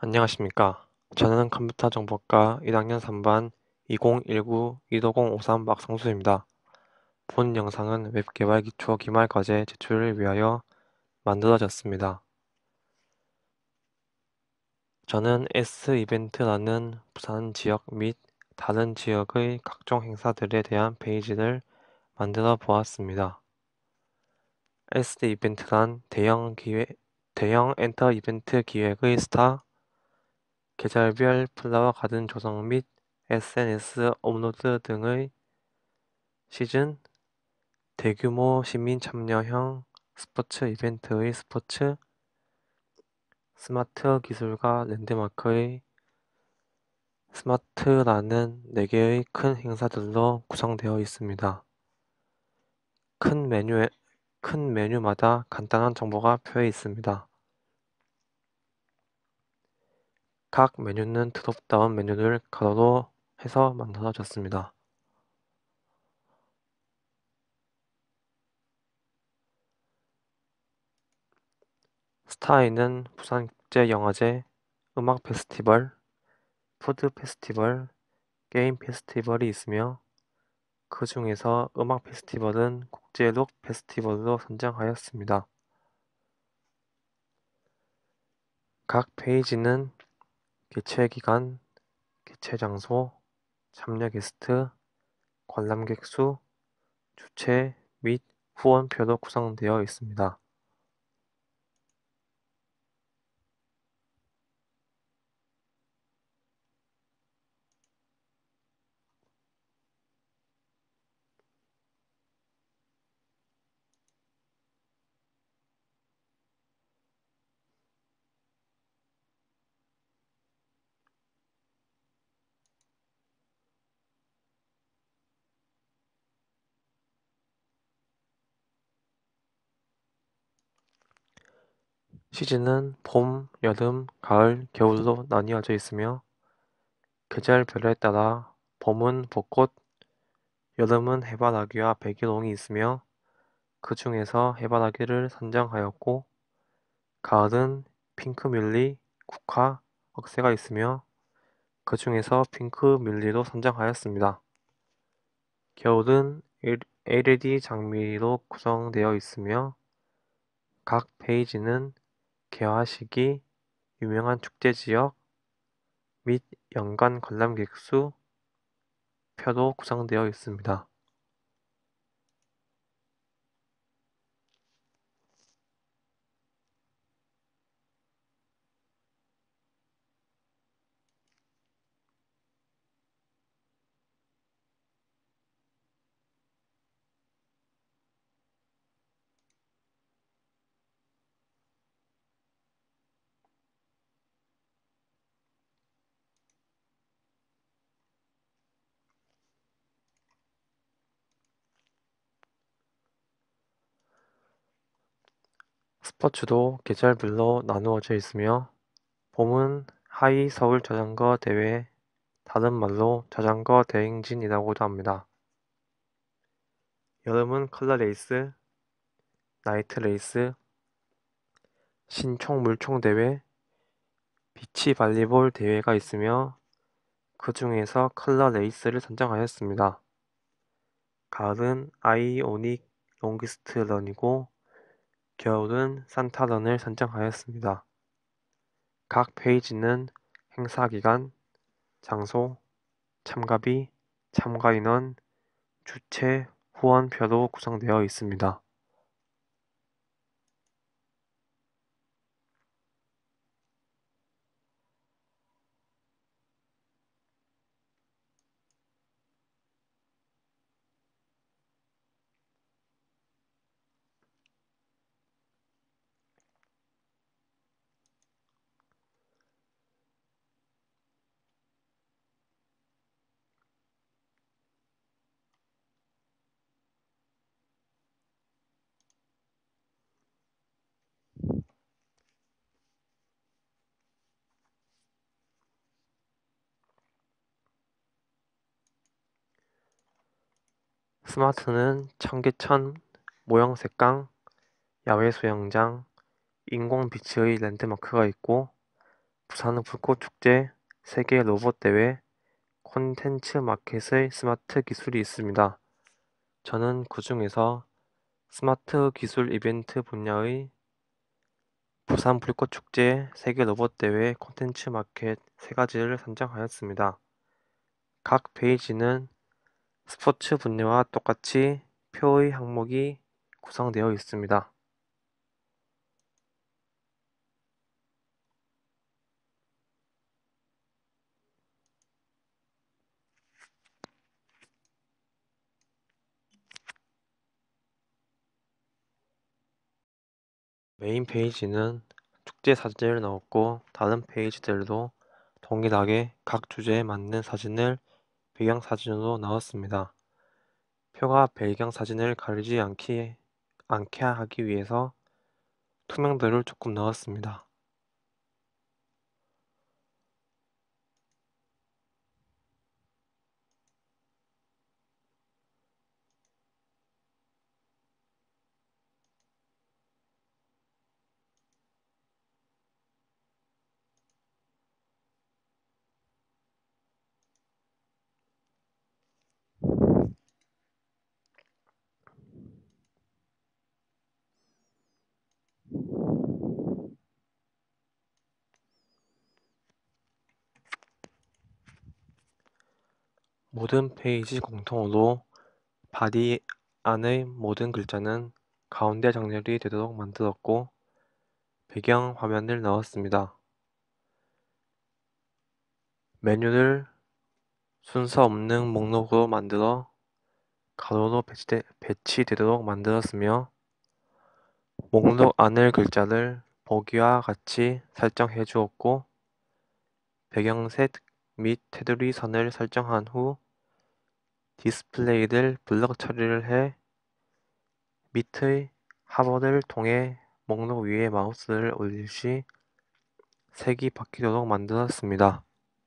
안녕하십니까. 저는 컴퓨터 정보과 1학년 3반 2019-15053 박성수입니다. 본 영상은 웹개발 기초 기말 과제 제출을 위하여 만들어졌습니다. 저는 S이벤트라는 부산 지역 및 다른 지역의 각종 행사들에 대한 페이지를 만들어 보았습니다. S이벤트란 대형 엔터 이벤트 기획의 스타, 계절별 플라워 가든 조성 및 SNS 업로드 등의 시즌, 대규모 시민 참여형 스포츠 이벤트의 스포츠, 스마트 기술과 랜드마크의 스마트라는 4개의 큰 행사들로 구성되어 있습니다. 큰 메뉴마다 간단한 정보가 표해 있습니다. 각 메뉴는 드롭다운 메뉴를 가로로 해서 만들어졌습니다. 스타에는 부산국제영화제, 음악 페스티벌, 푸드 페스티벌, 게임 페스티벌이 있으며 그 중에서 음악 페스티벌은 국제록 페스티벌로 선정하였습니다. 각 페이지는 개최 기간, 개최 장소, 참여 게스트, 관람객 수, 주최 및 후원표로 구성되어 있습니다. 시즌은 봄, 여름, 가을, 겨울로 나뉘어져 있으며 계절별에 따라 봄은 벚꽃, 여름은 해바라기와 백일홍이 있으며 그 중에서 해바라기를 선정하였고 가을은 핑크뮬리, 국화, 억새가 있으며 그 중에서 핑크뮬리로 선정하였습니다. 겨울은 LED 장미로 구성되어 있으며 각 페이지는 개화 시기, 유명한 축제 지역 및 연간 관람객 수, 표로 구성되어 있습니다. 스포츠도 계절별로 나누어져 있으며 봄은 하이 서울 자전거 대회, 다른 말로 자전거 대행진이라고도 합니다. 여름은 컬러 레이스, 나이트 레이스, 신총 물총 대회, 비치 발리볼 대회가 있으며 그 중에서 컬러 레이스를 선정하였습니다. 가을은 아이오닉 롱기스트 런이고 겨울은 산타런을 선정하였습니다. 각 페이지는 행사 기간, 장소, 참가비, 참가 인원, 주최, 후원표로 구성되어 있습니다. 스마트는 청계천, 모형색강, 야외 수영장, 인공 비치의 랜드마크가 있고 부산 불꽃축제, 세계 로봇대회, 콘텐츠 마켓의 스마트 기술이 있습니다. 저는 그 중에서 스마트 기술 이벤트 분야의 부산 불꽃축제, 세계 로봇대회, 콘텐츠 마켓 세 가지를 선정하였습니다. 각 페이지는 스포츠 분야와 똑같이 표의 항목이 구성되어 있습니다. 메인 페이지는 축제 사진을 넣었고 다른 페이지들도 동일하게 각 주제에 맞는 사진을 배경사진으로 넣었습니다. 표가 배경사진을 가리지 않게 하기 위해서 투명도를 조금 넣었습니다. 모든 페이지 공통으로 바디 안의 모든 글자는 가운데 정렬이 되도록 만들었고 배경 화면을 넣었습니다. 메뉴를 순서 없는 목록으로 만들어 가로로 배치되도록 만들었으며 목록 안의 글자를 보기와 같이 설정해 주었고 배경색 및 테두리 선을 설정한 후 디스플레이를 블럭 처리를 해 밑의 하버를 통해 목록 위에 마우스를 올릴 시 색이 바뀌도록 만들었습니다.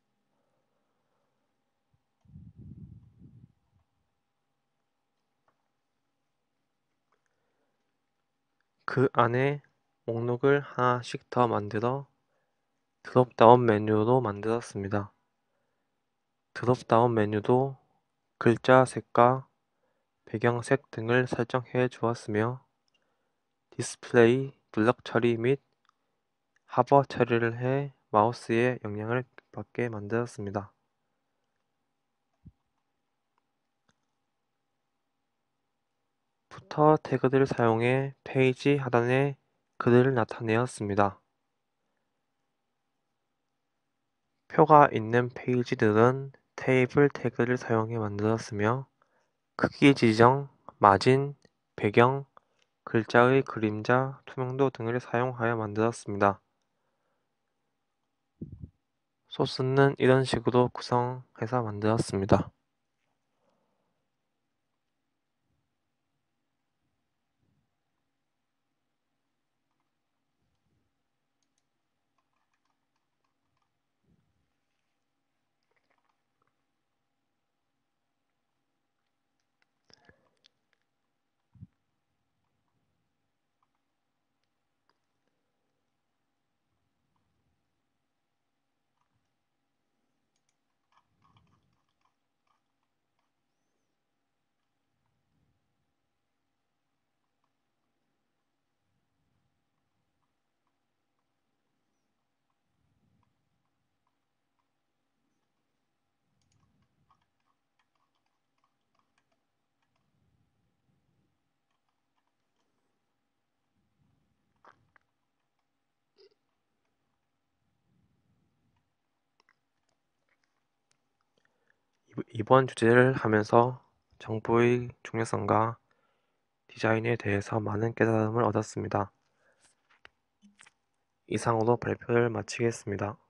그 안에 목록을 하나씩 더 만들어 드롭다운 메뉴로 만들었습니다. 드롭다운 메뉴도 글자 색과 배경색 등을 설정해 주었으며 디스플레이, 블럭 처리 및 하버 처리를 해 마우스의 영향을 받게 만들었습니다. 부터 태그를 사용해 페이지 하단에 글을 나타내었습니다. 표가 있는 페이지들은 테이블 태그를 사용해 만들었으며 크기 지정, 마진, 배경, 글자의 그림자, 투명도 등을 사용하여 만들었습니다. 소스는 이런 식으로 구성해서 만들었습니다. 이번 주제를 하면서 정보의 중요성과 디자인에 대해서 많은 깨달음을 얻었습니다. 이상으로 발표를 마치겠습니다.